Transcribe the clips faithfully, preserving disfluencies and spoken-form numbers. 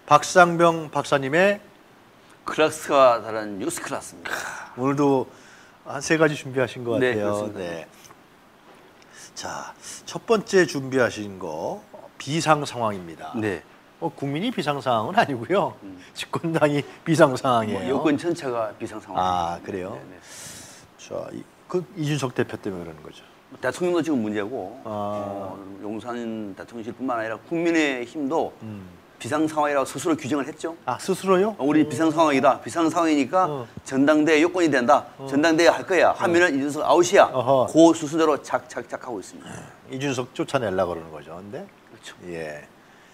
박상병 박사님의 클래스와 다른 뉴스 클래스입니다. 오늘도 한 세 가지 준비하신 것 네, 같아요. 그렇습니다. 네. 자, 첫 번째 준비하신 거 비상 상황입니다. 네. 어, 국민이 비상 상황은 아니고요. 음. 집권당이 비상 상황이에요. 뭐 여권 전체가 비상 상황. 아, 그래요? 네네. 자, 이, 그 이준석 대표 때문에 그러는 거죠. 대통령도 지금 문제고, 아. 어, 용산 대통령실뿐만 아니라 국민의힘도 음. 비상 상황이라고 스스로 규정을 했죠. 아, 스스로요? 어, 우리 비상 상황이다. 비상 상황이니까 어. 전당대회 요건이 된다. 어. 전당대회 할 거야. 하면은 어. 이준석 아웃이야. 어허. 그 수순대로 착착착 하고 있습니다. 이준석 쫓아내려고 그러는 거죠. 근데 그렇죠. 예.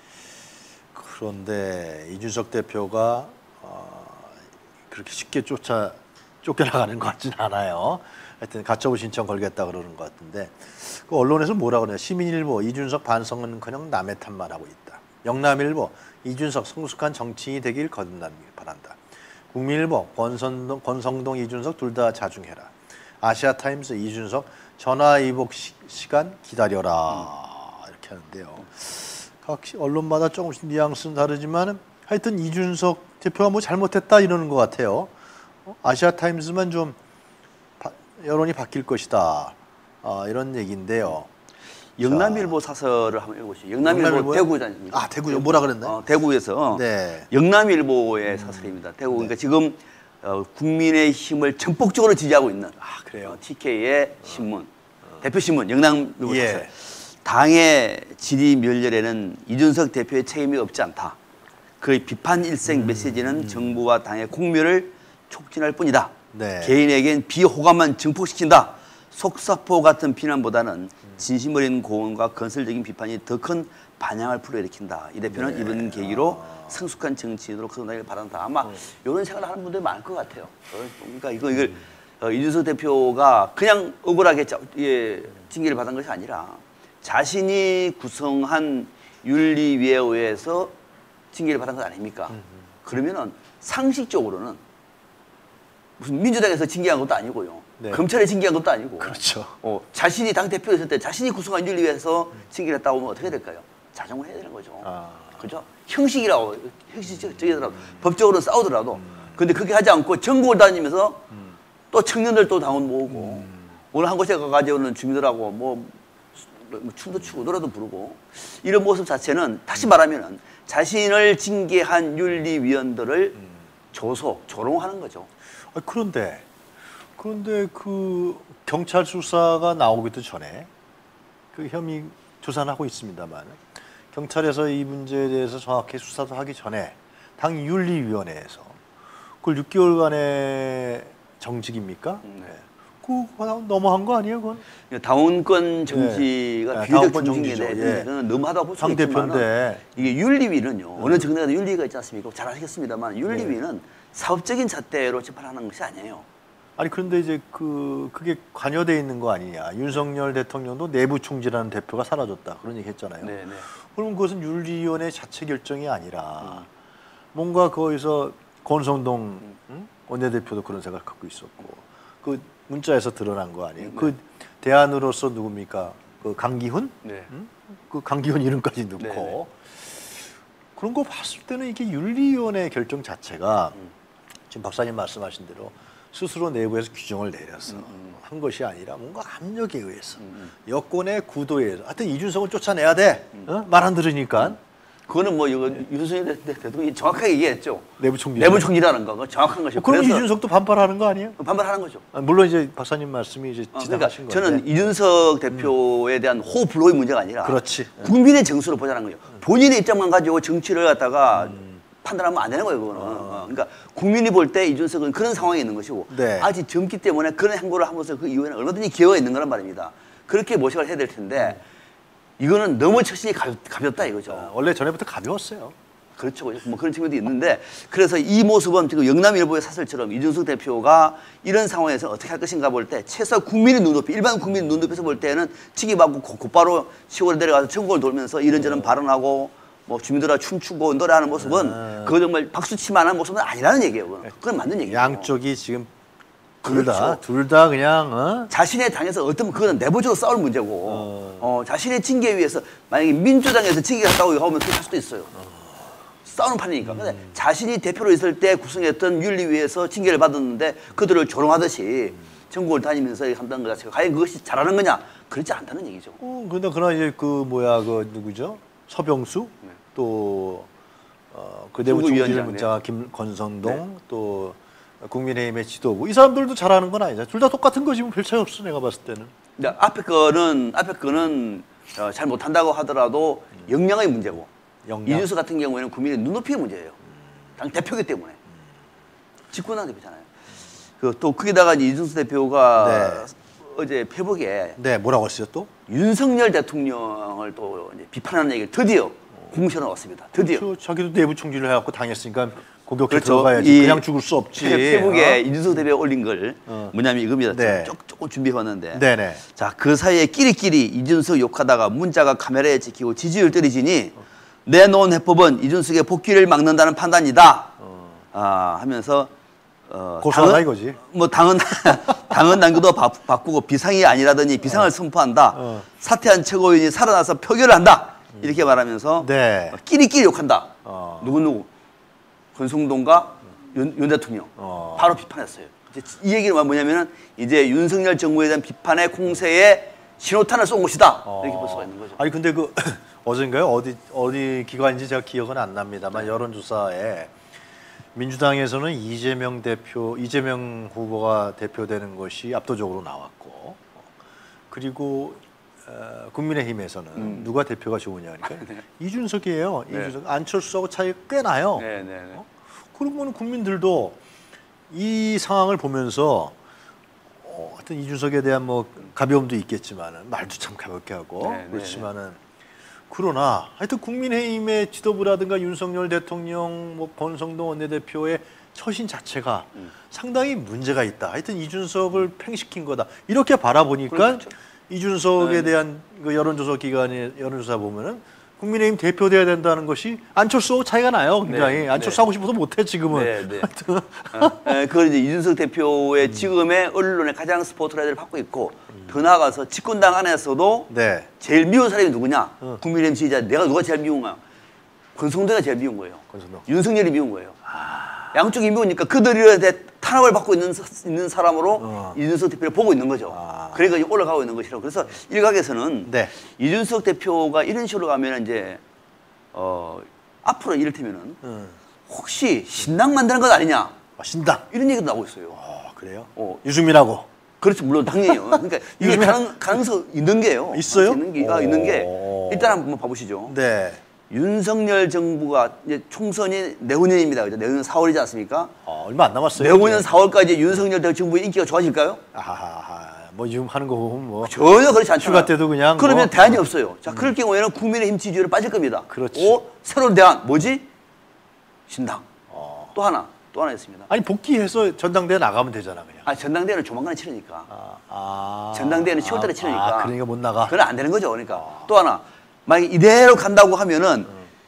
그런데 이준석 대표가 어, 그렇게 쉽게 쫓아 쫓겨나가는 것 같지는 않아요. 하여튼 가처분 신청 걸겠다 그러는 것 같은데 그 언론에서 뭐라 그러냐. 시민일보 이준석 반성은커녕 남의 탓만 하고 있다. 영남일보 이준석 성숙한 정치인이 되길 거듭난다. 국민일보 권선동, 권성동 이준석 둘 다 자중해라. 아시아타임스 이준석 전화위복 시, 시간 기다려라. 이렇게 하는데요. 각 언론마다 조금씩 뉘앙스는 다르지만 하여튼 이준석 대표가 뭐 잘못했다 이러는 것 같아요. 아시아타임스만 좀 바, 여론이 바뀔 것이다. 어, 이런 얘기인데요. 영남일보 자. 사설을 한번 읽어보시죠. 영남일보 대구지 않습니까? 아, 대구요? 뭐라 그랬나요? 어, 대구에서 네. 영남일보의 음. 사설입니다. 대구, 그러니까 네. 지금 어, 국민의힘을 전폭적으로 지지하고 있는 아, 그래요? 어, 티케이의 신문, 어. 대표 신문 영남일보 예. 사설. 당의 질의 멸렬에는 이준석 대표의 책임이 없지 않다. 그의 비판 일색 음. 메시지는 음. 정부와 당의 공멸을 촉진할 뿐이다. 네. 개인에겐 비호감만 증폭시킨다. 속사포 같은 비난보다는 진심 어린 고언과 건설적인 비판이 더 큰 반향을 불러일으킨다. 이 대표는 네. 이번 계기로 성숙한 정치인으로 거듭나길 바란다. 아마 네. 이런 생각을 하는 분들이 많을 것 같아요. 그러니까 이거 이걸 음. 어, 이준석 대표가 그냥 억울하게 예, 징계를 받은 것이 아니라 자신이 구성한 윤리위에 의해서 징계를 받은 것 아닙니까? 음. 그러면은 상식적으로는 무슨 민주당에서 징계한 것도 아니고요. 네. 검찰에 징계한 것도 아니고. 그렇죠. 어, 자신이 당대표였을 때 자신이 구성한 윤리위에서 징계를 했다고 하면 어떻게 될까요? 자정을 해야 되는 거죠. 아. 그죠? 형식이라고, 형식적이더라도, 음. 법적으로 싸우더라도. 음. 근데 그렇게 하지 않고 전국을 다니면서 음. 또 청년들 또 당원 모으고, 음. 오늘 한 곳에 가가지고는 주민들하고 뭐, 뭐 춤도 추고 노래도 부르고, 이런 모습 자체는 다시 말하면은 자신을 징계한 윤리위원들을 음. 조소, 조롱하는 거죠. 아, 그런데, 그런데 그 경찰 수사가 나오기도 전에 그 혐의 조사는 하고 있습니다만 경찰에서 이 문제에 대해서 정확히 수사도 하기 전에 당 윤리위원회에서 그걸 육 개월간의 정직입니까? 네. 그거 너무한 거 아니에요, 그건? 당원권 정지가 네. 비례적 당원권 정지인데 정지죠. 저는 너무하다고 볼 수 당 있지만 대표인데 이게 윤리위는요. 음. 어느 정당에도 윤리위가 있지 않습니까? 잘 아시겠습니다만 윤리위는 네. 사업적인 잣대로 재판하는 것이 아니에요. 아니 그런데 이제 그 그게 관여돼 있는 거 아니냐. 윤석열 대통령도 내부 총질하는 대표가 사라졌다 그런 얘기 했잖아요. 네네. 그럼 그것은 윤리위원회 자체 결정이 아니라 음. 뭔가 거기서 권성동 음. 응? 원내대표도 그런 생각 갖고 있었고 그 문자에서 드러난 거 아니에요. 네. 그 대안으로서 누굽니까? 그 강기훈? 네. 응? 그 강기훈 이름까지 넣고 네네. 그런 거 봤을 때는 이게 윤리위원회 결정 자체가 음. 지금 박사님 말씀하신 대로 스스로 내부에서 규정을 내려서 음, 음. 한 것이 아니라 뭔가 압력에 의해서 음, 음. 여권의 구도에 의해서 하여튼 이준석은 쫓아내야 돼. 음. 어? 말 안 들으니까. 음. 그거는 뭐 이거 네. 윤석열 대통령이 정확하게 얘기했죠. 내부 총리. 내부 총리라는 거 정확한 것이고. 어, 그럼 이준석도 반발하는 거 아니에요? 반발하는 거죠. 아, 물론 이제 박사님 말씀이 이제 어, 지나가신 그러니까 건데. 저는 이준석 대표에 대한 호불호의 문제가 아니라 그렇지. 국민의 정수로 보자는 거예요. 본인의 입장만 가지고 정치를 갖다가 음. 판단하면 안 되는 거예요, 그거는. 어. 그러니까 국민이 볼 때 이준석은 그런 상황에 있는 것이고 네. 아직 젊기 때문에 그런 행보를 하면서 그 이후에는 얼마든지 기회가 있는 거란 말입니다. 그렇게 모색을 해야 될 텐데 이거는 너무 처신이 가볍, 가볍다 이거죠. 아, 원래 전에부터 가벼웠어요. 그렇죠. 뭐 그런 측면도 있는데 그래서 이 모습은 지금 영남일보의 사설처럼 이준석 대표가 이런 상황에서 어떻게 할 것인가 볼 때 최소 국민의 눈높이, 일반 국민 눈높이에서 볼 때는 치기받고 곧바로 시골에 내려가서 전국을 돌면서 이런저런 어. 발언하고 뭐 주민들하고 춤추고 노래하는 모습은 아. 그거 정말 박수치만한 모습은 아니라는 얘기예요. 그건, 그건 맞는 얘기예요. 양쪽이 지금 둘 다 둘 다 그냥 어? 자신의 당에서 어떤 그거는 내부적으로 싸울 문제고 어. 어, 자신의 징계에 위해서 만약에 민주당에서 징계가 갔다고 하면 그렇게 할 수도 있어요. 어. 싸우는 판이니까. 근데 자신이 대표로 있을 때 구성했던 윤리위에서 징계를 받았는데 그들을 조롱하듯이 전국을 다니면서 한다는 것 자체가 과연 그것이 잘하는 거냐? 그렇지 않다는 얘기죠. 어, 근데 그러나 이제 그 뭐야 그 누구죠? 서병수 네. 또 어, 그 내부 총질 문자 김건성동 네. 또 국민의힘의 지도부 이 사람들도 잘하는 건 아니죠. 둘 다 똑같은 거지 뭐 별 차이 없어 내가 봤을 때는. 근데 앞에 거는 앞에 거는 어, 잘 못한다고 하더라도 역량의 문제고 역량. 이준석 같은 경우에는 국민의 눈높이의 문제예요. 당 대표기 때문에 집권당 대표잖아요. 그 또 거기다가 이제 이준석 대표가 네. 어제 페북에 네, 뭐라고 했어요 또? 윤석열 대통령을 또 이제 비판하는 얘기를 드디어 공시로 넣었습니다. 드디어. 저, 자기도 내부 총질을 해갖고 당했으니까 고격해 그렇죠. 들어가야지. 이 그냥 죽을 수 없지. 페북에 어? 이준석 대표 올린 걸 어. 뭐냐면 이겁니다. 네. 조금, 조금 준비해봤는데. 네네. 자, 그 사이에 끼리끼리 이준석 욕하다가 문자가 카메라에 찍히고 지지율 떨어지니 내놓은 해법은 이준석의 복귀를 막는다는 판단이다. 어. 아, 하면서 어, 고소하다 당은, 이거지. 뭐 당은 당은 당규도 바, 바꾸고 비상이 아니라더니 비상을 어. 선포한다. 어. 사퇴한 최고위원이 살아나서 표결을 한다. 이렇게 말하면서 네. 끼리끼리 욕한다. 어. 누구 누구 권성동과 윤, 윤 대통령 어. 바로 비판했어요. 이제 이 얘기는 뭐냐면은 이제 윤석열 정부에 대한 비판의 공세에 신호탄을 쏜 것이다. 어. 이렇게 볼 수가 있는 거죠. 아니 근데 그 어젠가요? 어디 어디 기관인지 제가 기억은 안 납니다만 여론조사에 민주당에서는 이재명 대표, 이재명 후보가 대표되는 것이 압도적으로 나왔고, 그리고 어, 국민의힘에서는 음. 누가 대표가 좋으냐 그러니까 네. 이준석이에요. 네. 이준석 안철수하고 차이가 꽤 나요. 네, 네, 네. 어? 그러면 국민들도 이 상황을 보면서 어, 하여튼 이준석에 대한 뭐 가벼움도 있겠지만은 말도 참 가볍게 하고 네, 네, 그렇지만은. 그러나 하여튼 국민의힘의 지도부라든가 윤석열 대통령, 뭐 권성동 원내대표의 처신 자체가 음. 상당히 문제가 있다. 하여튼 이준석을 팽식킨 거다. 이렇게 바라보니까 그렇죠. 이준석에 네. 대한 그 여론조사 기관의 여론조사 보면은 국민의힘 대표돼야 된다는 것이 안철수하고 차이가 나요. 굉장히 네, 안철수 네. 하고 싶어서 못해 지금은. 네, 네. 하여튼 어, 예, 그걸 이제 이준석 대표의 지금의 언론의 가장 스포트라이트를 받고 있고 더 나아가서 집권당 안에서도 네. 제일 미운 사람이 누구냐? 어. 국민의힘 지지자 내가 누가 제일 미운가? 권성동이가 제일 미운 거예요. 권성동. 윤석열이 미운 거예요. 양쪽이 미우니까 그들에 탄압을 받고 있는, 사- 있는 사람으로 어. 이준석 대표를 보고 있는 거죠. 아. 그러니까 올라가고 있는 것이라고. 그래서 일각에서는 네. 이준석 대표가 이런 식으로 가면 이제 어, 앞으로 이를테면은 음. 혹시 신당 만드는 것 아니냐? 아, 신당. 이런 얘기도 나오고 있어요. 어, 그래요? 어. 유승민하고 그렇죠. 물론 당연히요. 그러니까 이게 요즘에- 가능, 가능성 있는 게요. 있어요? 있는 게가 오. 있는 게 일단 한번 봐보시죠. 네. 윤석열 정부가 이제 총선이 내후년입니다. 그죠? 내후년 사월이지 않습니까? 어, 얼마 안 남았어요. 내후년 사월까지 윤석열 정부의 인기가 좋아질까요? 아하하, 뭐 지금 하는 거 보면 뭐 전혀 그렇지 않죠. 휴가 때도 그냥 그러면 뭐- 대안이 없어요. 자, 그럴 경우에는 국민의힘 지지율이 빠질 겁니다. 그렇지. 오, 새로운 대안 뭐지? 신당. 어. 또 하나, 또 하나 있습니다. 아니 복귀해서 전당대회 나가면 되잖아 그냥. 아, 전당대회는 조만간에 치르니까. 아, 아, 전당대회는 시월 달에 치르니까. 아, 그러니까 못 나가. 그건 안 되는 거죠. 그러니까 또 하나 만약 이대로 간다고 하면은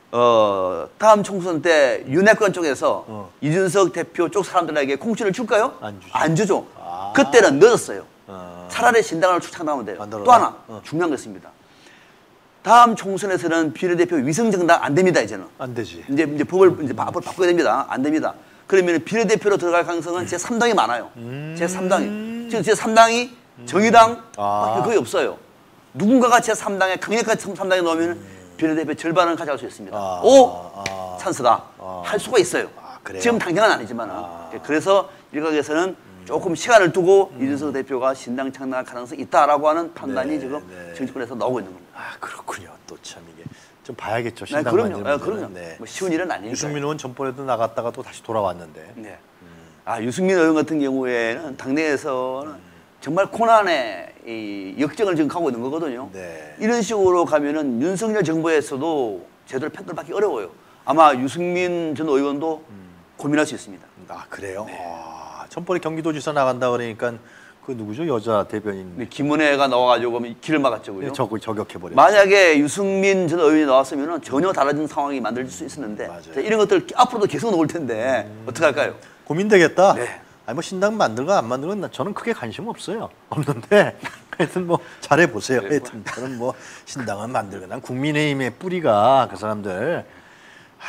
어, 다음 총선 때 윤핵관 쪽에서 어. 이준석 대표 쪽 사람들에게 공천을 줄까요? 안 주죠. 안 주죠. 아. 그때는 늦었어요. 어. 차라리 신당을 추천하면 돼요. 만들어라. 또 하나 어. 중요한 거 있습니다. 다음 총선에서는 비례대표 위성정당 안 됩니다. 이제는 안 되지. 이제 이제 법을 이제 앞으로 바꿔야 됩니다. 안 됩니다. 그러면 비례대표로 들어갈 가능성은 제삼 당이 많아요. 제삼 당이 지금 제삼 당이 정의당 아. 밖에 거의 없어요. 누군가가 제삼 당에 강력한 삼 당에 넣으면 비례대표 절반은 가져갈 수 있습니다. 아. 오 아. 찬스다 아. 할 수가 있어요. 아, 그래요? 지금 당장은 아니지만 아. 그래서 일각에서는 조금 시간을 두고 이준석 대표가 신당 창당할 가능성이 있다라고 하는 판단이 네, 지금 네. 정치권에서 나오고 있는 겁니다. 아 그렇군요. 또 참 이게 좀 봐야겠죠. 네, 신당 그럼요. 만드는 네, 문제는. 그럼요. 네. 뭐 쉬운 일은 아니니까. 유승민 의원 전번에도 나갔다가 또 다시 돌아왔는데. 네. 아 유승민 의원 같은 경우에는 당내에서는 정말 고난의 이 역정을 지금 가고 있는 거거든요. 네. 이런 식으로 가면은 윤석열 정부에서도 제대로 판단받기 어려워요. 아마 유승민 전 의원도 고민할 수 있습니다. 아 그래요? 네. 아, 전번에 경기도지사 나간다 그러니까 그 누구죠? 여자 대변인. 근데 김은혜가 나와가지고 그러면 길을 막았죠, 그죠? 저 저격해 버려. 만약에 유승민 전 의원이 나왔으면 전혀 달라진 상황이 만들어질 수 있었는데 맞아요. 자, 이런 것들 앞으로도 계속 나올 텐데 어떻게 할까요? 고민되겠다. 네. 아니 뭐 신당 만들고 안 만들고 나- 저는 크게 관심 없어요. 없는데 하여튼 뭐 잘해 보세요. 네, 하여튼 저는 뭐 신당은 만들고 난 국민의힘의 뿌리가 그 사람들. 아휴,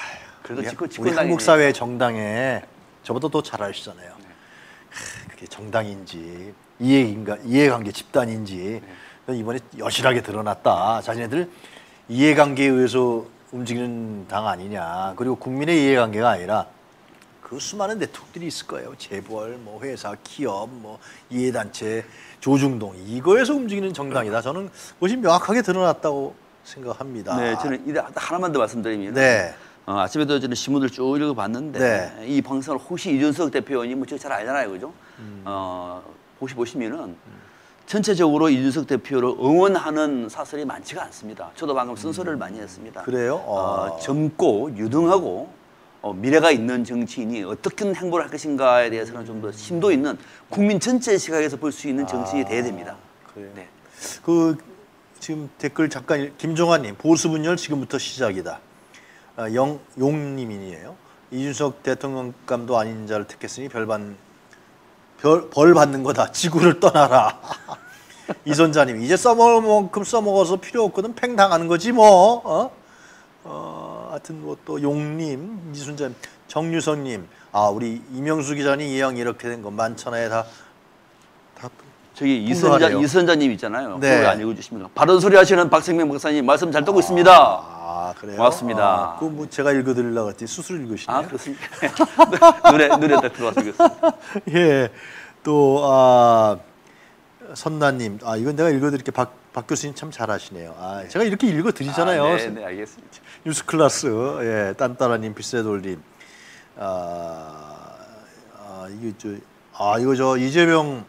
그래도 우리, 집권, 우리 집권당이 한국 사회 정당에 저보다 더 잘 아시잖아요. 네. 그게 정당인지 이해인가 이해관계 집단인지 네. 이번에 여실하게 드러났다. 자기네들 이해관계에 의해서 움직이는 당 아니냐. 그리고 국민의 이해관계가 아니라 그 수많은 네트워크들이 있을 거예요. 재벌, 뭐 회사, 기업, 뭐 이해단체, 조중동 이거에서 움직이는 정당이다. 저는 그것이 명확하게 드러났다고 생각합니다. 네, 저는 이 하나만 더 말씀드리면 네. 어, 아침에도 저는 신문을 쭉 읽어봤는데 네. 이 방송을 혹시 이준석 대표 의원님 뭐 잘 알잖아요, 그죠? 음. 어, 혹시 보시면은 음. 전체적으로 이준석 대표를 응원하는 사설이 많지가 않습니다. 저도 방금 쓴소리를 음. 많이 했습니다. 그래요? 어, 젊고 유능하고 어, 미래가 있는 정치인이 어떻게 행보를 할 것인가에 대해서는 좀 더 심도 있는 국민 전체 시각에서 볼 수 있는 정치인이 아, 돼야 됩니다. 그래요? 네. 그 지금 댓글 잠깐 김종환님 보수 분열 지금부터 시작이다. 아, 영 용님이에요. 이준석 대통령감도 아닌 자를 택했으니 별반 별, 벌 받는 거다. 지구를 떠나라. 이선자님 이제 써먹을 만큼 써먹어서 필요 없거든 팽 당하는 거지 뭐. 어? 어, 하여튼 뭐 또 용님, 이순자님, 정유성님, 아 우리 이명수 기자님 예형 이렇게 된 거 만천하에 다 다. 저기 이선자 이선자님 있잖아요. 네. 그거 안 읽어주십니까? 바른 소리 하시는 박생명 박사님 말씀 잘 듣고 아, 있습니다. 아 그래요? 고맙습니다. 아, 그 뭐 제가 읽어드리려고 했더니 수술 읽으시네요. 아 그렇습니까? 노래 노래 딱 들어와서 읽었습니다. 예, 또 아, 선나님, 아 이건 내가 읽어드릴게. 박, 박 교수님 참 잘하시네요. 아 제가 이렇게 읽어드리잖아요. 아, 네, 네, 알겠습니다. 뉴스 클래스, 예, 딴따라님, 빗새돌님, 아, 아 이거 저, 아 이거 저 이재명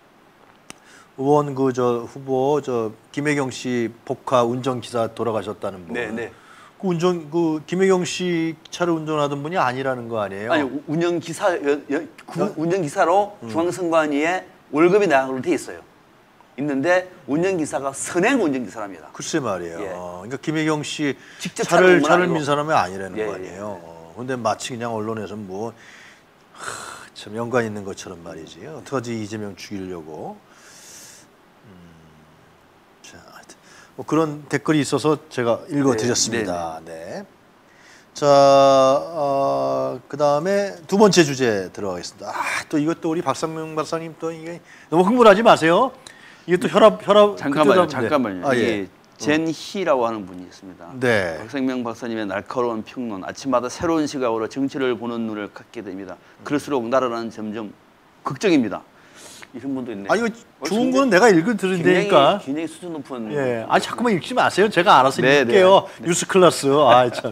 의원 그 저 후보 저 김혜경 씨 복화 운전기사 돌아가셨다는 분. 네, 네. 그 운전 그 김혜경 씨 차를 운전하던 분이 아니라는 거 아니에요? 아니 운전기사 운전기사로 음. 중앙선관위에 월급이 나가로 돼 있어요. 있는데 운전기사가 선행 운전기사랍니다. 글쎄 말이에요. 예. 어, 그러니까 김혜경 씨 직접 차를 차를 민 사람이 아니라는 예, 거 아니에요. 예. 어, 근데 마치 그냥 언론에서 뭐 참 연관 있는 것처럼 말이지. 어떡하지 이재명 죽이려고. 음, 자, 하여튼 뭐 그런 댓글이 있어서 제가 읽어드렸습니다. 네. 네. 네. 자, 어, 그 다음에 두 번째 주제 들어가겠습니다. 아, 또 이것도 우리 박상명 박사님 또 이게 너무 흥분하지 마세요. 이게 또 혈압, 혈압. 잠깐만요, 잠깐만요. 아, 예. 젠희라고 하는 분이 있습니다. 네. 박상명 박사님의 날카로운 평론, 아침마다 새로운 시각으로 정치를 보는 눈을 갖게 됩니다. 그럴수록 나라는 점점 걱정입니다. 이런 분도 있네요. 아 이거 좋은 거는 내가 읽어 드린다니까. 굉장히, 굉장히 수준 높은. 예. 아 잠깐만 읽지 마세요. 제가 알아서 네, 읽을게요. 네. 뉴스 클래스. 아 참.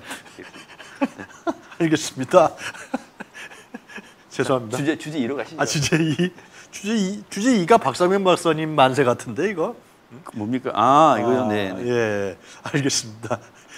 알겠습니다. 죄송합니다. 주제 주제 이로 가시죠. 아 주제 이 주제 이 주제 이가 박상명 박사님 만세 같은데 이거. 뭡니까? 아 이거요. 아, 네. 네. 예. 알겠습니다.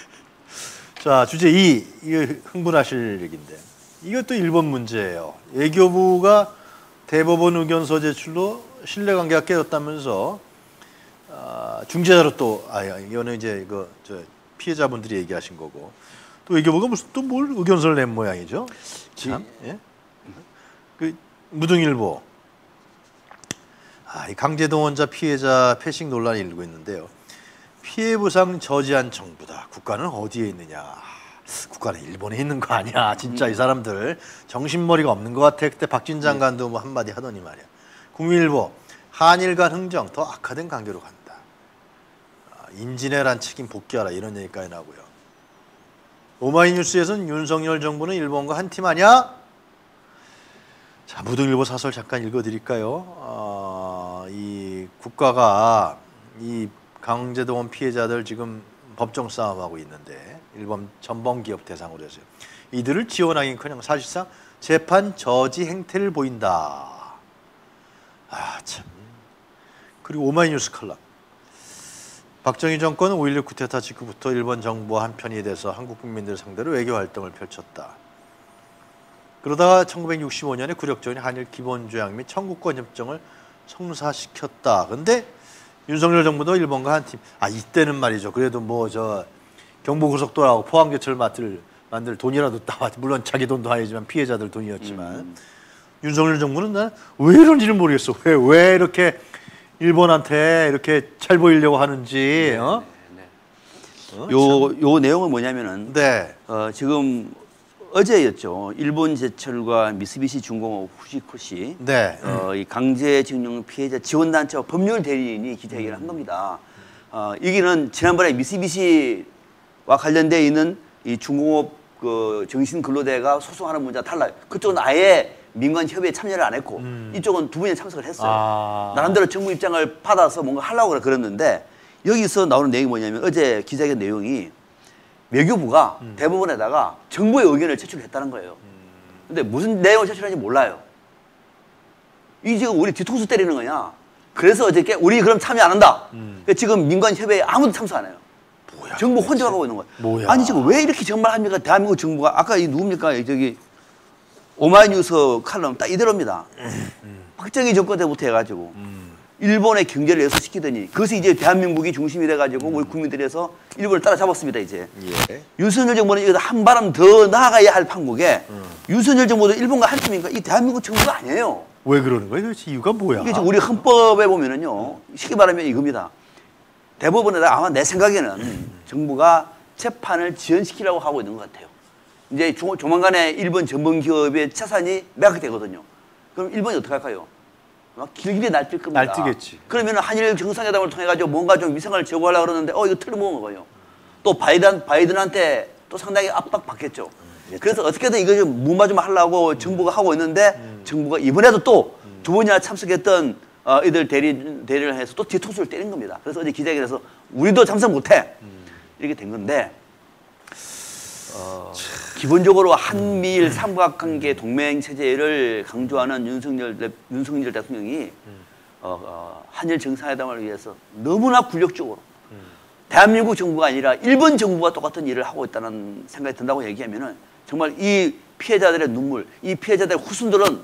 자 주제 이 이거 흥분하실 얘기인데 이것도 일본 문제예요. 외교부가 대법원 의견서 제출로 신뢰관계가 깨졌다면서 아, 중재자로 또 아 이거는 이제 이거 저 피해자분들이 얘기하신 거고 또 외교부가 무슨 또 뭘 의견서를 낸 모양이죠. 참. 예? 그 무등일보 아, 이 강제동원자 피해자 패싱 논란이 일고 있는데요. 피해 보상 저지한 정부다. 국가는 어디에 있느냐? 국가는 일본에 있는 거 아니야. 진짜 이 사람들 정신머리가 없는 것 같아. 그때 박진 장관도 뭐 한마디 하더니 말이야. 국민일보 한일 간 흥정 더 악화된 관계로 간다. 아, 임진왜란 책임 복귀하라 이런 얘기까지 나오고요. 오마이뉴스에서는 윤석열 정부는 일본과 한 팀 아니야? 자, 무등일보 사설 잠깐 읽어드릴까요? 어, 이 국가가 이 강제동원 피해자들 지금 법정 싸움하고 있는데 일본 전범기업 대상으로 해서요. 이들을 지원하기는커녕 사실상 재판 저지 행태를 보인다. 아 참. 그리고 오마이뉴스 칼럼. 박정희 정권은 오일육 쿠데타 직후부터 일본 정부와 한편이 돼서 한국 국민들 상대로 외교 활동을 펼쳤다. 그러다가 천구백육십오 년에 굴욕적인 한일 기본조약 및 청구권 협정을 성사시켰다. 근데 윤석열 정부도 일본과 한 팀. 아 이때는 말이죠. 그래도 뭐 저 경부고속도로하고 포항제철 만들 만들 돈이라도 따. 물론 자기 돈도 아니지만 피해자들 돈이었지만 음. 윤석열 정부는 난 왜 이런지를 모르겠어. 왜 왜 이렇게 일본한테 이렇게 잘 보이려고 하는지. 네, 어? 네, 네. 어, 요, 요 내용은 뭐냐면은 네. 어, 지금 어제였죠. 일본 제철과 미쓰비시 중공업 후지코시 네. 어, 이 강제징용 피해자 지원단체와 법률 대리인이 기자회견을 한 겁니다. 어, 여기는 지난번에 미쓰비시와 관련되어 있는 이 중공업 그 정신근로대가 소송하는 문제와 달라요. 그쪽은 아예 민간 협의에 참여를 안 했고 음. 이쪽은 두 분이 참석을 했어요. 아. 나름대로 정부 입장을 받아서 뭔가 하려고 그랬는데 여기서 나오는 내용이 뭐냐면 어제 기자회견 내용이 외교부가 음. 대법원에다가 정부의 의견을 제출했다는 거예요. 근데 무슨 내용을 제출하는지 몰라요. 이 지금 우리 뒤통수 때리는 거냐. 그래서 어저께 우리 그럼 참여 안 한다. 음. 그러니까 지금 민간 협의에 아무도 참석 안 해요. 뭐야, 정부 혼자 하고 있는 거예요. 뭐야. 아니 지금 왜 이렇게 정말 합니까? 대한민국 정부가 아까 이 누굽니까? 저기 오마이뉴스 칼럼 딱 이대로입니다. 음. 음. 박정희 정권 때부터 해가지고 음. 일본의 경제를 예소시키더니 그것이 이제 대한민국이 중심이 돼가지고 음. 우리 국민들에서 일본을 따라잡았습니다 이제. 예. 윤석열 정부는 이거 한 발음 더 나아가야 할 판국에 음. 윤석열 정부도 일본과 한 팀인가 이 대한민국 정부가 아니에요. 왜 그러는 거예요? 도대체 이유가 뭐야? 이게 우리 헌법에 보면은요 쉽게 말하면 이겁니다. 대법원에다 아마 내 생각에는 음. 정부가 재판을 지연시키려고 하고 있는 것 같아요. 이제 조, 조만간에 일본 전범기업의 자산이 매각되거든요. 그럼 일본이 어떻게 할까요? 막 길길이 날뛸 겁니다. 날뛰겠지. 그러면 한일 정상회담을 통해 가지고 뭔가 좀 위상을 제고하려고 그러는데 어 이거 틀어먹은 거예요. 또 바이든 바이든한테 또 상당히 압박 받겠죠. 음, 그래서 어떻게든 이거 좀 무마 좀 하려고 음. 정부가 하고 있는데 음. 정부가 이번에도 또 두 음. 번이나 참석했던 어, 이들 대리 대리를 해서 또 뒤통수를 때린 겁니다. 그래서 어제 기자회견에서 우리도 참석 못해 음. 이렇게 된 건데. 어, 기본적으로 한미일 삼각관계 동맹 체제를 강조하는 윤석열, 윤석열 대통령이 어, 어, 한일 정상회담을 위해서 너무나 굴욕적으로 대한민국 정부가 아니라 일본 정부와 똑같은 일을 하고 있다는 생각이 든다고 얘기하면은 정말 이 피해자들의 눈물, 이 피해자들의 후손들은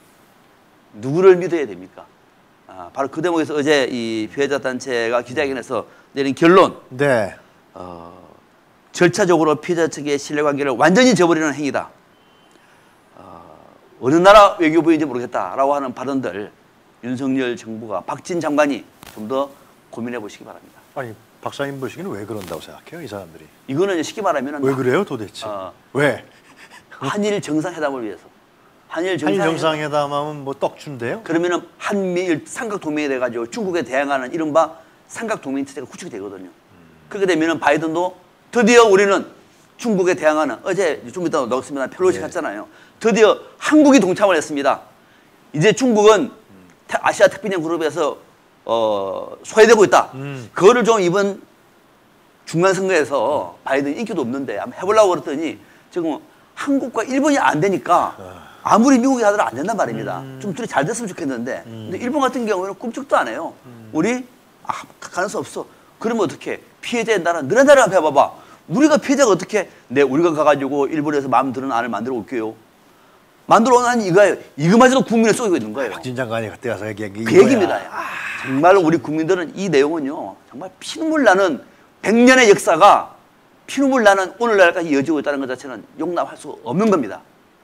누구를 믿어야 됩니까? 아, 바로 그 대목에서 어제 이 피해자 단체가 기자회견에서 내린 결론. 네. 어, 절차적으로 피해자 측의 신뢰관계를 완전히 저버리는 행위다. 어, 어느 나라 외교부인지 모르겠다라고 하는 발언들 윤석열 정부가 박진 장관이 좀 더 고민해 보시기 바랍니다. 아니 박사님 보시기는 왜 그런다고 생각해요, 이 사람들이? 이거는 쉽게 말하면 왜 그래요, 도대체? 어, 왜? 한일 정상회담을 위해서. 한일 정상회담. 한일 정상회담하면 뭐 떡 준대요? 그러면은 한미일 삼각동맹이 돼가지고 중국에 대항하는 이른바 삼각동맹 체제가 구축이 되거든요. 음. 그렇게 되면은 바이든도 드디어 우리는 중국에 대항하는 어제 좀 이따 넣었습니다. 펠로시 네. 갔잖아요. 드디어 한국이 동참을 했습니다. 이제 중국은 음. 아시아 태평양 그룹에서 어, 소외되고 있다. 음. 그거를 좀 이번 중간 선거에서 음. 바이든 인기도 없는데 한번 해보려고 그랬더니 지금 한국과 일본이 안 되니까 아무리 미국이 하더라도 안 된단 말입니다. 음. 좀 둘이 잘 됐으면 좋겠는데 음. 근데 일본 같은 경우에는 꿈쩍도 안 해요. 음. 우리 아, 가능성 없어. 그러면 어떻게 피해자의 나라 너네 나라 한번 해봐봐. 우리가 피해자가 어떻게 네 우리가 가가지고 일본에서 마음 드는 안을 만들어 올게요. 만들어 오는 안이 이거예요. 이거마저도 국민을 쏘고 있는 거예요. 박진 장관이 그때 가서 얘기한 게 그 얘기입니다. 아, 정말 우리 국민들은 이 내용은요. 정말 피눈물 나는 백 년의 역사가 피눈물 나는 오늘날까지 이어지고 있다는 것 자체는 용납할 수 없는 겁니다.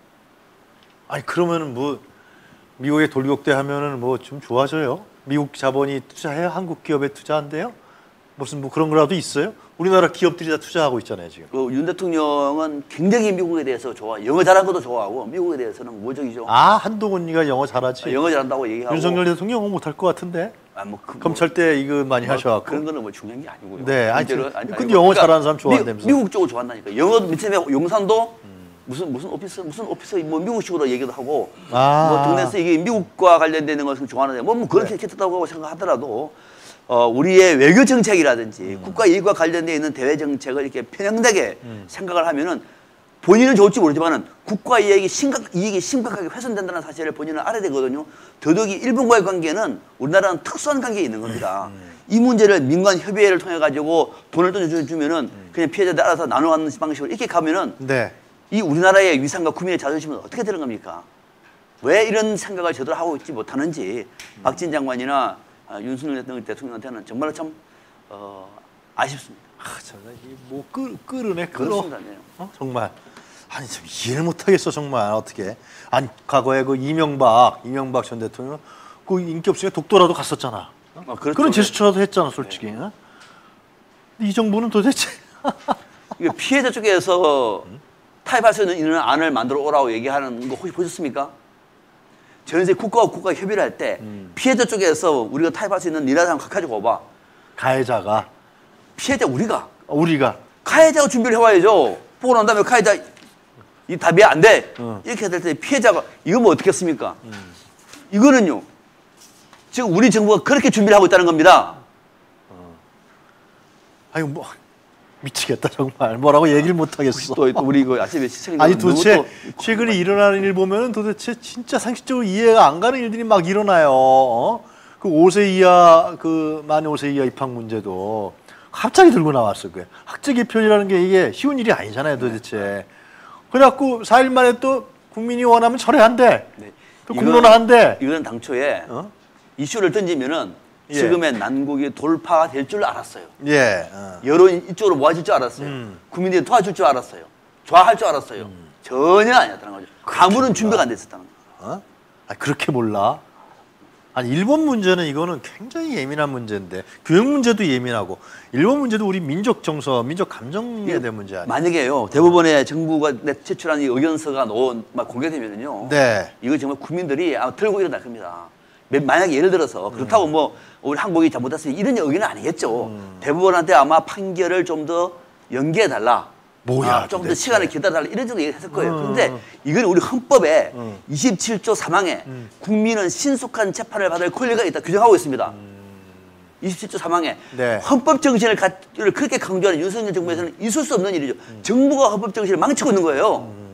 아니 그러면은 뭐 미국에 돌격대 하면은 뭐 좀 좋아져요? 미국 자본이 투자해요? 한국 기업에 투자한대요? 무슨 뭐 그런 거라도 있어요? 우리나라 기업들이 다 투자하고 있잖아요 지금. 그 윤 대통령은 굉장히 미국에 대해서 좋아. 영어 잘하는 것도 좋아하고 미국에 대해서는 우호적이죠. 아 한동훈이가 영어 잘하지. 아, 영어 잘한다고 얘기하고. 윤석열 대통령 영어 못할 것 같은데. 아, 뭐 그, 검찰 때 이거 많이 뭐, 하셔갖고. 그런 거는 뭐 중요한 게 아니고요. 네, 아니, 아니, 아니 근데 영어 그러니까 잘하는 사람 좋아한다면서. 미, 미국 쪽으로 좋아한다니까. 영어 밑에 용산도 음. 무슨 무슨 오피스 무슨 오피스 뭐 미국식으로 얘기도 하고 아. 뭐 동네에서 이게 미국과 관련되는 것을 좋아하는데 뭐, 뭐 그렇게 네. 했다고 생각하더라도 어, 우리의 외교 정책이라든지 음. 국가 이익과 관련되어 있는 대외 정책을 이렇게 편향되게 음. 생각을 하면은 본인은 좋을지 모르지만은 국가 이익이 심각 이익이 심각하게 훼손된다는 사실을 본인은 알아야 되거든요. 더더욱이 일본과의 관계는 우리나라는 특수한 관계에 있는 겁니다. 음. 이 문제를 민간 협의회를 통해 가지고 돈을 던져주면은 음. 그냥 피해자들 알아서 나눠가는 방식으로 이렇게 가면은 네. 이 우리나라의 위상과 국민의 자존심은 어떻게 되는 겁니까? 왜 이런 생각을 제대로 하고 있지 못하는지 음. 박진 장관이나 아, 윤석열 대통령한테는 정말 참 어, 아쉽습니다. 아, 정말 뭐 끄, 끄르네 끌어. 어? 정말 아니 참 이해를 못하겠어 정말 어떻게? 아니 과거에 그 이명박 이명박 전 대통령 그 인기 없으니까 독도라도 갔었잖아. 어? 아, 그렇죠. 그런 제스처라도 했잖아 솔직히. 네. 어? 이 정부는 도대체 이게 피해자 쪽에서 음? 타협할 수 있는 이런 안을 만들어 오라고 얘기하는 거 혹시 보셨습니까? 전 세계 국가와 국가 협의를 할 때 음. 피해자 쪽에서 우리가 타협할 수 있는 일하자 가지고 와봐. 가해자가 피해자 우리가 우리가 가해자가 준비를 해와야죠. 보고 난 다음에 가해자 이 답이 안 돼. 어. 이렇게 될 때 피해자가 이거 뭐 어떻게 했습니까? 음. 이거는요. 지금 우리 정부가 그렇게 준비를 하고 있다는 겁니다. 어. 아니 뭐 미치겠다 정말 뭐라고 얘기를 못 하겠어. 또, 또 우리 이거 아침에 시청자 아니 도대체 최근에 일어나는 일 보면은 도대체 진짜 상식적으로 이해가 안 가는 일들이 막 일어나요. 어? 그 오 세 이하 그 만 오 세 이하 입학 문제도 갑자기 들고 나왔어. 그 학제 개편이라는 게 이게 쉬운 일이 아니잖아요, 도대체. 그래갖고 사 일 만에 또 국민이 원하면 철회한대. 네. 또 공론화한대. 이건 당초에 어? 이슈를 던지면은 예. 지금의 난국이 돌파가 될 줄 알았어요. 예. 어. 여론이 이쪽으로 모아질 줄 알았어요. 음. 국민들이 도와줄 줄 알았어요. 좋아할 줄 알았어요. 음. 전혀 아니었다는 거죠. 아무런 준비가 안 됐었다는 거죠. 어? 아, 그렇게 몰라? 아니 일본 문제는 이거는 굉장히 예민한 문제인데 교육 문제도 예민하고 일본 문제도 우리 민족 정서, 민족 감정에 대한 문제 아니에요? 만약에요 대법원에 정부가 제출한 이 의견서가 넣은 막 공개되면은요. 네. 이거 정말 국민들이 아마 들고 일어날 겁니다. 만약에 예를 들어서 그렇다고 음. 뭐 우리 항복이 잘못했으니 이런 의견은 아니겠죠. 음. 대법원한테 아마 판결을 좀 더 연기해 달라. 뭐야? 아, 좀 더 시간을 기다려달라 이런 정도 얘기했을 거예요. 음. 그런데 이건 우리 헌법에 음. 이십칠 조 삼 항에 음. 국민은 신속한 재판을 받을 권리가 있다 규정하고 있습니다. 음. 이십칠 조 삼 항에 네. 헌법 정신을 가, 그렇게 강조하는 윤석열 정부에서는 있을 수 없는 일이죠. 음. 정부가 헌법 정신을 망치고 있는 거예요. 음.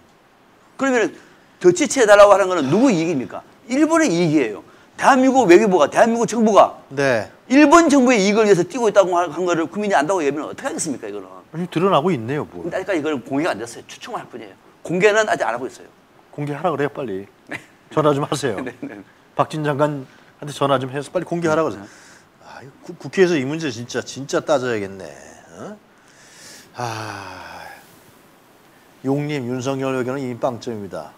그러면 더 지체해달라고 하는 거는 누구 이익입니까? 일본의 이익이에요. 대한민국 외교부가, 대한민국 정부가 네. 일본 정부의 이익을 위해서 뛰고 있다고 한 거를 국민이 안다고 얘기하면 어떻게 하겠습니까, 이거는? 아니, 드러나고 있네요, 뭐. 근데 아직까지 이걸 공개가 안 됐어요. 추측만 할 뿐이에요. 공개는 아직 안 하고 있어요. 공개하라 그래요, 빨리. 전화 좀 하세요. 네, 네. 박진 장관한테 전화 좀 해서 빨리 공개하라 그러세요. 아, 구, 국회에서 이 문제 진짜, 진짜 따져야겠네. 어? 아, 용님, 윤석열 의견은 이미 빵점입니다.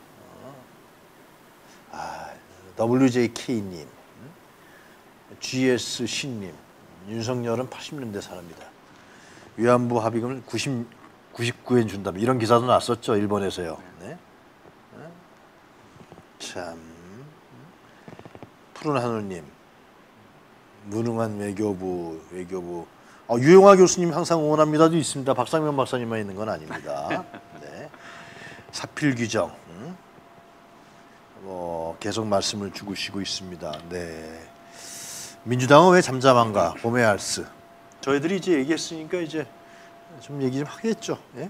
아, 더블유제이케이님, 지에스 신님, 윤석열은 팔십 년대 사람이다. 위안부 합의금을 구십, 구십구 엔 준다. 이런 기사도 났었죠, 일본에서요. 네. 참, 푸른 하늘님, 무능한 외교부, 외교부. 어, 유영아 교수님 항상 응원합니다도 있습니다. 박상면 박사님만 있는 건 아닙니다. 네. 사필 규정. 뭐 계속 말씀을 주시고 있습니다. 네. 민주당은 왜 잠잠한가? 봄의 알스. 저희들이 이제 얘기했으니까 이제 좀 얘기 좀 하겠죠. 예?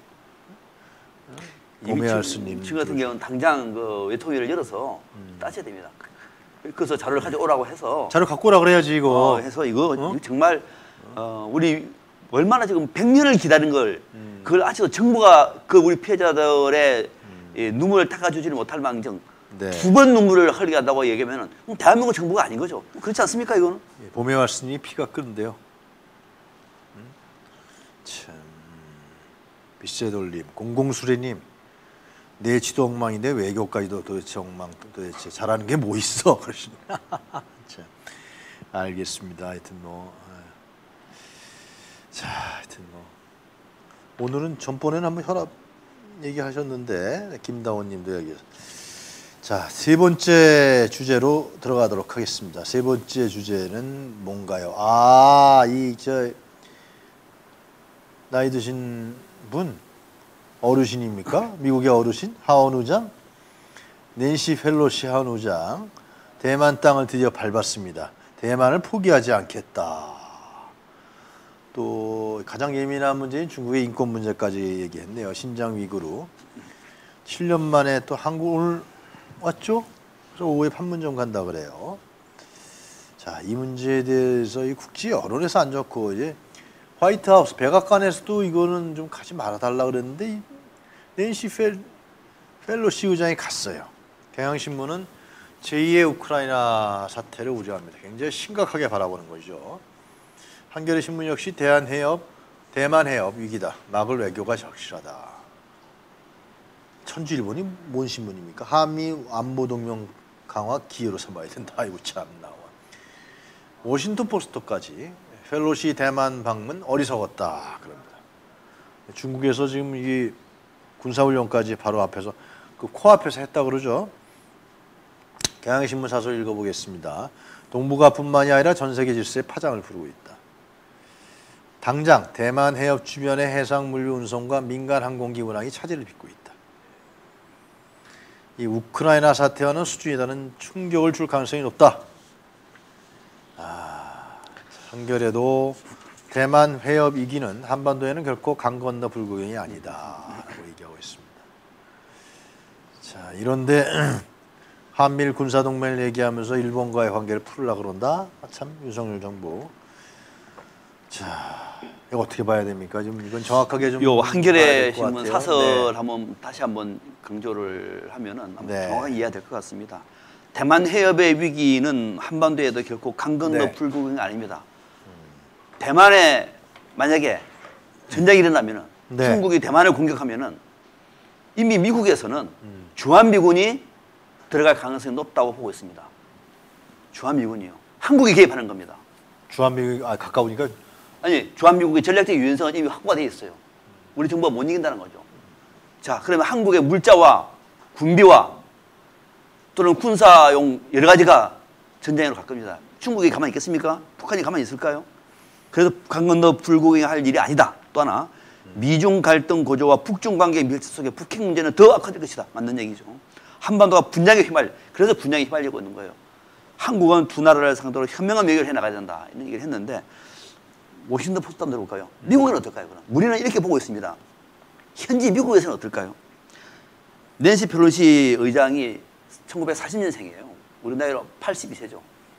봄의 알스님. 지금 같은 경우는 당장 그 외통위를 열어서 음. 따져야 됩니다. 그래서 자료를 가져오라고 해서. 자료 갖고 오라 그래야지 이거. 어, 해서 이거 어? 정말 어, 우리 얼마나 지금 백 년을 기다린 걸 음. 그걸 아직도 정부가 그 우리 피해자들의 음. 예, 눈물을 닦아주지는 못할 망정. 네. 두 번 눈물을 흘리게 한다고 얘기하면 대한민국 정부가 아닌 거죠. 그렇지 않습니까, 이거는? 예, 봄에 왔으니 피가 끓는데요. 음? 참, 빗새돌림, 공공수레님, 내 지도 엉망인데 외교까지도 도대체 엉망, 도대체 잘하는 게 뭐 있어? 그러시나? 자, 알겠습니다. 하여튼 뭐, 자, 하여튼 뭐, 오늘은 전번에는 한번 혈압 얘기하셨는데 김다원님도 여기서. 자, 세 번째 주제로 들어가도록 하겠습니다. 세 번째 주제는 뭔가요? 아, 이 저 나이 드신 분 어르신입니까? 미국의 어르신 하원 의장 낸시 펠로시 하원 의장 대만 땅을 드디어 밟았습니다. 대만을 포기하지 않겠다. 또 가장 예민한 문제인 중국의 인권 문제까지 얘기했네요. 신장 위구르. 칠 년 만에 또 한국을 왔죠? 그래서 오후에 판문점 간다 그래요. 자, 이 문제에 대해서 이 국제 여론에서 안 좋고 이제 화이트하우스 백악관에서도 이거는 좀 가지 말아달라 그랬는데 이 낸시 펠, 펠로시 의장이 갔어요. 경향신문은 제이의 우크라이나 사태를 우려합니다. 굉장히 심각하게 바라보는 거죠. 한겨레 신문 역시 대한해협, 대만해협 위기다. 막을 외교가 적실하다. 천주일본이 뭔 신문입니까? 한미 안보동맹 강화 기회로 삼아야 된다. 아이고 참 나와. 워싱턴 포스트까지 펠로시 대만 방문 어리석었다 그럽니다. 중국에서 지금 이 군사훈련까지 바로 앞에서 그 코앞에서 했다 그러죠. 경향신문 사설 읽어보겠습니다. 동북아뿐만이 아니라 전 세계 질서에 파장을 부르고 있다. 당장 대만 해협 주변의 해상 물류 운송과 민간 항공기 운항이 차질을 빚고 있다. 이 우크라이나 사태와는 수준이 다른 충격을 줄 가능성이 높다. 아, 한결에도 대만 해협 위기는 한반도에는 결코 강 건너 불구경이 아니다라고 얘기하고 있습니다. 자, 이런데 한미일 군사동맹을 얘기하면서 일본과의 관계를 풀으려고 그런다? 아, 참 윤석열 정부. 자, 이거 어떻게 봐야 됩니까? 지금 이건 정확하게 좀. 요 한겨레 신문 같아요. 사설 네. 한번 다시 한번 강조를 하면은 네. 정확하게 이해가 될 것 같습니다. 대만 해협의 위기는 한반도에도 결코 강 건너 네. 불구경이 아닙니다. 대만에 만약에 전쟁이 일어나면은 네. 중국이 대만을 공격하면은 이미 미국에서는 음. 주한미군이 들어갈 가능성이 높다고 보고 있습니다. 주한미군이요. 한국이 개입하는 겁니다. 주한미국 아 가까우니까. 아니 주한미국의 전략적 유연성은 이미 확보가 되어 있어요. 우리 정부가 못 이긴다는 거죠. 자, 그러면 한국의 물자와 군비와 또는 군사용 여러 가지가 전쟁으로 갈 겁니다. 중국이 가만히 있겠습니까? 북한이 가만히 있을까요? 그래서 강 건너 불구경이 할 일이 아니다. 또 하나, 미중 갈등 고조와 북중 관계 밀착 속에 북핵 문제는 더 악화될 것이다. 맞는 얘기죠. 한반도가 분쟁에 휘말, 그래서 분쟁에 휘말리고 있는 거예요. 한국은 두 나라를 상대로 현명한 외교를 해나가야 된다. 이런 얘기를 했는데 워싱턴 포스트 한번 들어볼까요? 미국은 어떨까요? 그럼? 우리는 이렇게 보고 있습니다. 현지 미국에서는 어떨까요? 낸시 펠로시 의장이 천구백사십 년생이에요. 우리 나이로 팔십이 세죠.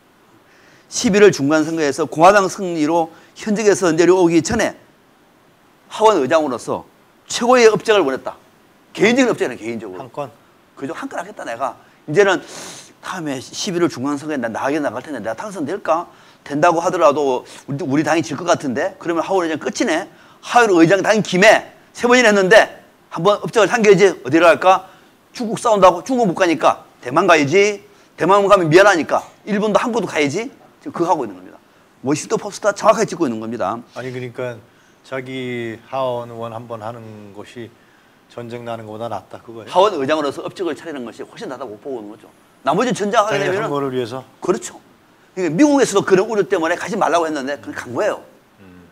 십일월 중간선거에서 공화당 승리로 현직에서 내려오기 전에 하원 의장으로서 최고의 업적을 원했다. 개인적인 업적이네, 개인적으로. 한 건. 그죠? 한 건 하겠다, 내가. 이제는 다음에 십일월 중간선거에 나 나가게 나갈 텐데 내가 당선될까? 된다고 하더라도 우리, 우리 당이 질 것 같은데? 그러면 하원 의장 끝이네? 하원 의장 당이 김해 세 번이나 했는데 한번 업적을 당겨야지. 어디로 갈까? 중국 싸운다고? 중국 못 가니까 대만 가야지. 대만 가면 미안하니까 일본도 한국도 가야지. 지금 그거 하고 있는 겁니다. 워싱턴 포스트가 정확하게 찍고 있는 겁니다. 아니 그러니까 자기 하원 의원 한번 하는 것이 전쟁 나는 것보다 낫다 그거예요. 하원 의장으로서 업적을 차리는 것이 훨씬 낫다고 보고 있는 거죠. 나머지 전쟁하게 자기네 되면 선거를 위해서. 그렇죠. 그러니까 미국에서도 그런 우려 때문에 가지 말라고 했는데 그걸 간 거예요. 음.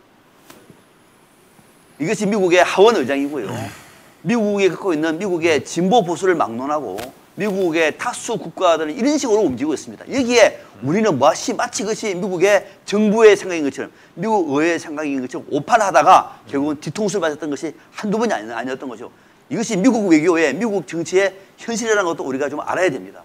이것이 미국의 하원 의장이고요. 음. 미국이 갖고 있는 미국의 진보 보수를 막론하고 미국의 다수 국가들은 이런 식으로 움직이고 있습니다. 여기에 우리는 마치, 마치 그것이 미국의 정부의 생각인 것처럼 미국 의회의 생각인 것처럼 오판하다가 결국은 뒤통수를 맞았던 것이 한두 번이 아니, 아니었던 거죠. 이것이 미국 외교의 미국 정치의 현실이라는 것도 우리가 좀 알아야 됩니다.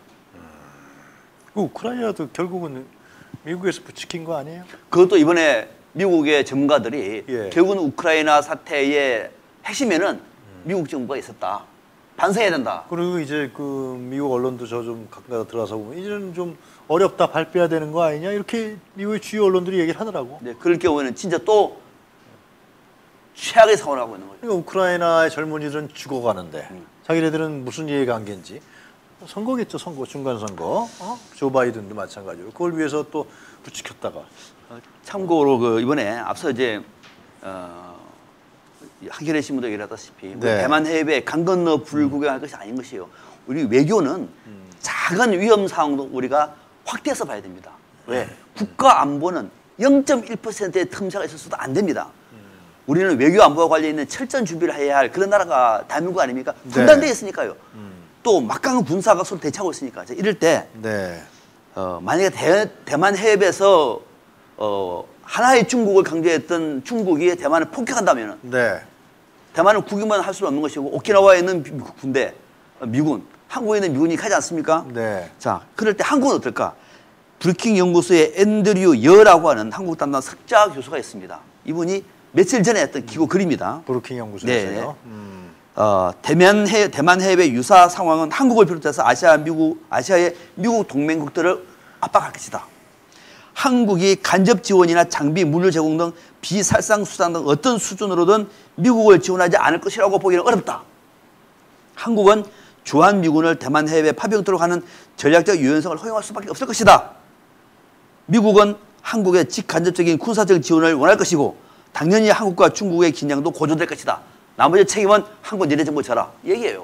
그 우크라이나도 결국은 미국에서 부추긴 거 아니에요? 그것도 이번에 미국의 전문가들이 예. 결국은 우크라이나 사태의 핵심에는 음. 미국 정부가 있었다. 반성해야 된다. 그리고 이제 그 미국 언론도 저 좀 가끔 들어가서 보면 이제는 좀 어렵다 발표해야 되는 거 아니냐 이렇게 미국의 주요 언론들이 얘기를 하더라고. 네, 그럴 경우에는 진짜 또 최악의 상황을 하고 있는 거죠. 그러니까 우크라이나의 젊은이들은 죽어가는데 음. 자기네들은 무슨 이해관계인지 선거겠죠. 선거 중간 선거. 어? 조 바이든도 마찬가지로 그걸 위해서 또 부추겼다가. 어, 참고로 그 이번에 앞서 이제 어, 한겨레 신문도 얘기했다시피 네. 대만 해협에 강 건너 불구경할 음. 것이 아닌 것이에요. 우리 외교는 음. 작은 위험 상황도 우리가 확대해서 봐야 됩니다. 왜? 음. 국가 안보는 영 점 일 퍼센트의 틈새가 있어서도 안 됩니다. 음. 우리는 외교 안보와 관련있는 철저한 준비를 해야 할 그런 나라가 대한민국 아닙니까? 분단되어 있으니까요. 음. 또 막강한 군사가 서로 대치하고 있으니까. 이럴 때 네. 어, 만약에 대, 대만 해협에서 어, 하나의 중국을 강조했던 중국이 대만을 폭격한다면 네. 대만은 국익만 할 수는 없는 것이고 오키나와에 있는 군대, 미군, 한국에 있는 미군이 가지 않습니까? 네. 자, 그럴 때 한국은 어떨까? 브루킹 연구소의 앤드류 여라고 하는 한국 담당 석자 교수가 있습니다. 이분이 며칠 전에 했던 기고 글입니다. 브루킹 연구소에서요. 네. 음. 어, 대만 해 대만 해협의 유사 상황은 한국을 비롯해서 아시아 미국 아시아의 미국 동맹국들을 압박할 것이다. 한국이 간접 지원이나 장비, 물류 제공 등 비살상 수단 등 어떤 수준으로든 미국을 지원하지 않을 것이라고 보기는 어렵다. 한국은 주한미군을 대만 해협에 파병토록 하는 전략적 유연성을 허용할 수밖에 없을 것이다. 미국은 한국의 직간접적인 군사적 지원을 원할 것이고 당연히 한국과 중국의 긴장도 고조될 것이다. 나머지 책임은 한국 내내정부 져라 얘기예요.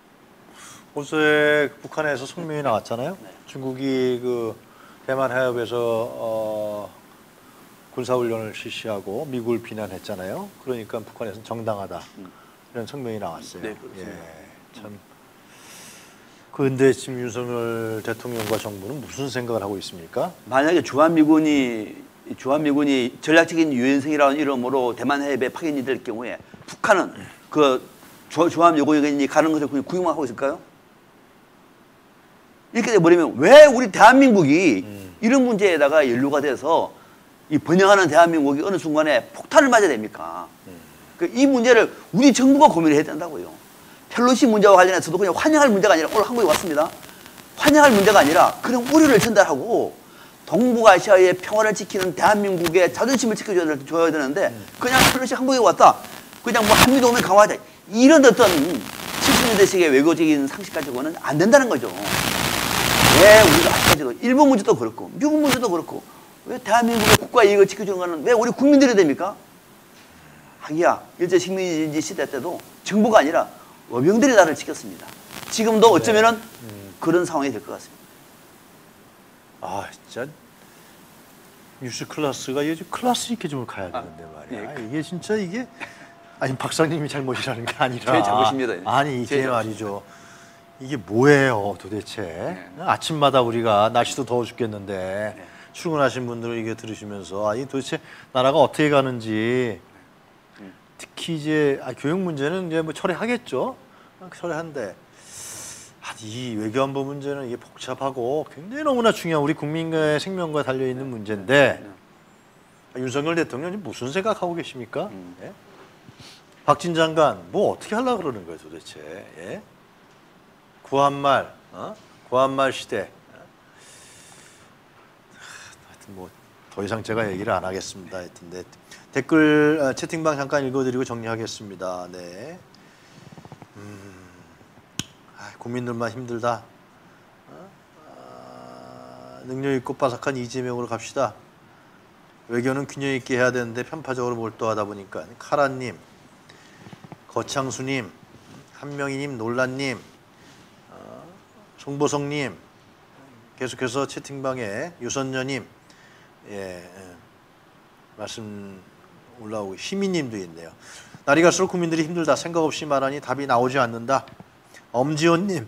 어제 북한에서 성명이 나왔잖아요. 네. 중국이 그 대만 해협에서 어, 군사훈련을 실시하고 미국을 비난했잖아요. 그러니까 북한에서는 정당하다 음. 이런 성명이 나왔어요. 네, 그렇습니다. 예, 참. 그런데 지금 윤석열 대통령과 정부는 무슨 생각을 하고 있습니까? 만약에 주한미군이 주한미군이 전략적인 유연성이라는 이름으로 대만 해협에 파견이 될 경우에 북한은 그 주, 주한미군이 가는 것을 구경만 하고 있을까요? 이렇게 돼버리면 왜 우리 대한민국이 음. 이런 문제에다가 연루가 돼서 이 번영하는 대한민국이 어느 순간에 폭탄을 맞아야 됩니까? 음. 그러니까 이 문제를 우리 정부가 고민을 해야 된다고요. 펠로시 문제와 관련해서도 그냥 환영할 문제가 아니라 오늘 한국에 왔습니다. 환영할 문제가 아니라 그런 우려를 전달하고 동북아시아의 평화를 지키는 대한민국의 자존심을 지켜줘야 되는데 음. 그냥 펠로시 한국에 왔다. 그냥 뭐 한미동맹 강화하자. 이런 어떤 칠십 년대식의 외교적인 상식 가지고는 안 된다는 거죠. 왜 우리가 아직까지도 일본 문제도 그렇고 미국 문제도 그렇고 왜 대한민국의 국가 이익을 지켜주는 거는 왜 우리 국민들이 됩니까? 하기야 일제 식민지 시대 때도 정부가 아니라 어병들이 나를 지켰습니다. 지금도 어쩌면은 네. 음. 그런 상황이 될 것 같습니다. 아 진짜 뉴스 클래스가 이게 좀 클래스 있게 좀 가야 되는데 말이야. 아, 예. 이게 진짜 이게 아니 박사님이 잘못이라는 게 아니라 제 잘못입니다. 아니 이게 말이죠. 이게 뭐예요 도대체? 네. 아침마다 우리가 날씨도 더워 죽겠는데 네. 출근하신 분들은 이게 들으시면서 아니 도대체 나라가 어떻게 가는지 네. 특히 이제 아, 교육 문제는 이제 뭐 처리하겠죠. 처리한데 아, 이 외교안보 문제는 이게 복잡하고 굉장히 너무나 중요한 우리 국민의 생명과 달려 있는 문제인데 네. 아, 윤석열 대통령이 무슨 생각하고 계십니까? 음. 예? 박진 장관 뭐 어떻게 하려고 그러는 거예요 도대체? 예? 구한말, 어? 구한말 시대. 하여튼 뭐 더 이상 제가 얘기를 안 하겠습니다. 하여튼 네. 댓글 어, 채팅방 잠깐 읽어드리고 정리하겠습니다. 네. 음, 아, 국민들만 힘들다. 어? 아, 능력 있고 바삭한 이재명으로 갑시다. 외교는 균형 있게 해야 되는데 편파적으로 몰두하다 보니까 카라님, 거창수님, 한명희님, 놀란님. 송보성님 계속해서 채팅방에 유선녀님 예, 예, 말씀 올라오고 시민님도 있네요. 날이 갈수록 국민들이 힘들다 생각 없이 말하니 답이 나오지 않는다. 엄지원님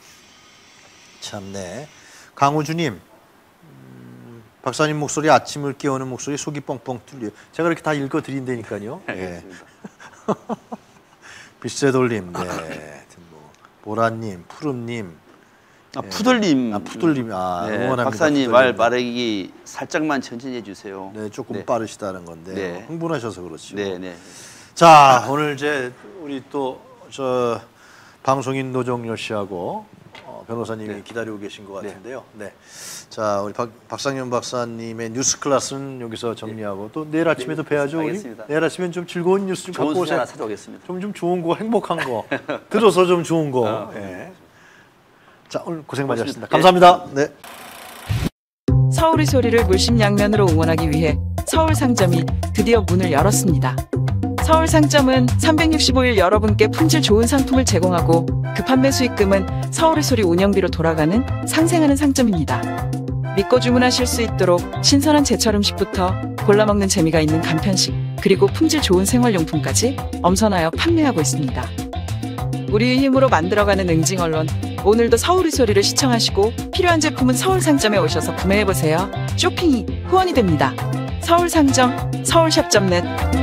참네. 강우주님 음, 박사님 목소리 아침을 깨우는 목소리 속이 뻥뻥 뚫려. 제가 이렇게 다 읽어드린다니까요. 예. 빛새돌님 네. 뭐, 보라님 푸름님 아, 푸들님, 아, 푸들님, 아, 네, 응원합니다. 박사님 푸들님. 말 말하기 살짝만 천천히 해주세요. 네, 조금 네. 빠르시다는 건데 네. 흥분하셔서 그렇죠. 네, 네. 자, 오늘 이제 우리 또 저 방송인 노정열 씨하고 어, 변호사님이 네. 기다리고 계신 것 같은데요. 네. 네. 자, 우리 박, 박상현 박사님의 뉴스 클래스는 여기서 정리하고 네. 또 내일 아침에도 네, 뵈야죠. 우리 내일 아침엔 좀 즐거운 뉴스 좀 갖고 오세요. 찾아오겠습니다. 좀 좀 좋은 거, 행복한 거 들어서 좀 좋은 거. 아, 네. 자, 오늘 고생 많으셨습니다. 감사합니다. 네. 서울의 소리를 물심양면으로 응원하기 위해 서울상점이 드디어 문을 열었습니다. 서울상점은 삼백육십오 일 여러분께 품질 좋은 상품을 제공하고 그 판매 수익금은 서울의 소리 운영비로 돌아가는 상생하는 상점입니다. 믿고 주문하실 수 있도록 신선한 제철 음식부터 골라 먹는 재미가 있는 간편식, 그리고 품질 좋은 생활용품까지 엄선하여 판매하고 있습니다. 우리의 힘으로 만들어가는 응징 언론, 오늘도 서울의 소리를 시청하시고 필요한 제품은 서울상점에 오셔서 구매해보세요. 쇼핑이 후원이 됩니다. 서울상점, 서울샵 닷 넷